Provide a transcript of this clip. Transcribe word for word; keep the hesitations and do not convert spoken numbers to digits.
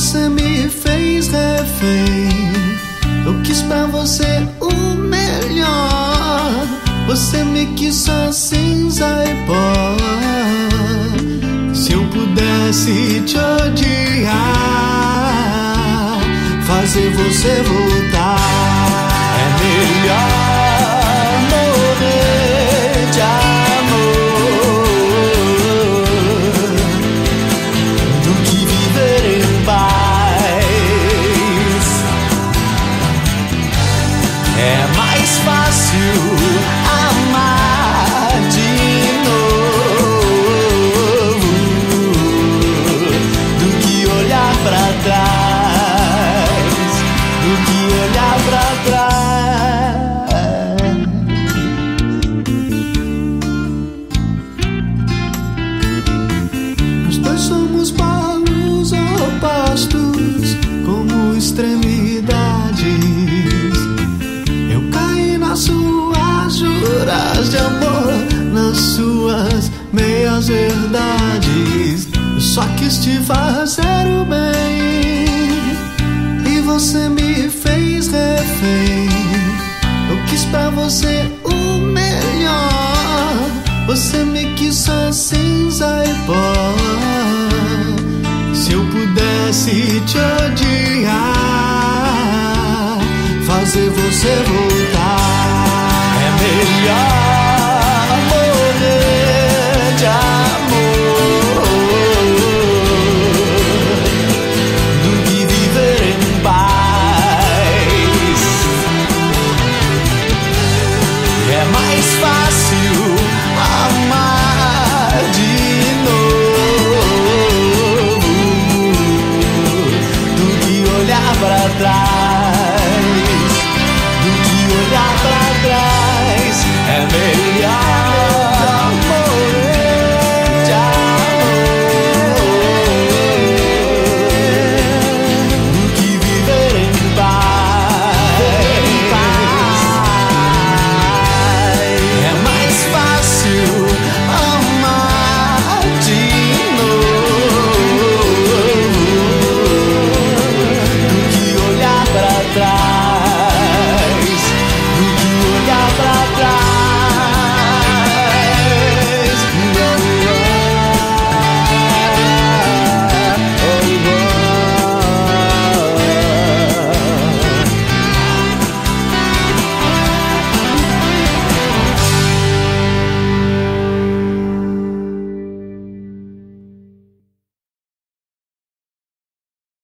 você me fez refém. Eu quis pra você o melhor. Você me quis só cinza e pó. Se eu pudesse te odiar, fazer você voltar, é melhor morrer de amor do que viver em paz. É mais fácil amar de novo do que olhar pra trás, do que olhar pra trás. Nós dois somos polos opostos, como extremidades. Eu caí nas suas juras de amor, nas suas meias verdades. Eu só quis te fazer o bem e você me fez refém. Eu quis pra você o melhor. Você me quis só cinza e pó. Se eu pudesse te odiar, fazer você voltar, é melhor morrer de amor do que viver em paz. É mais fácil amar de novo do que olhar pra trás, do que olhar pra trás. É melhor morrer de amor do que viver em paz. É mais fácil amar de novo do que olhar pra trás.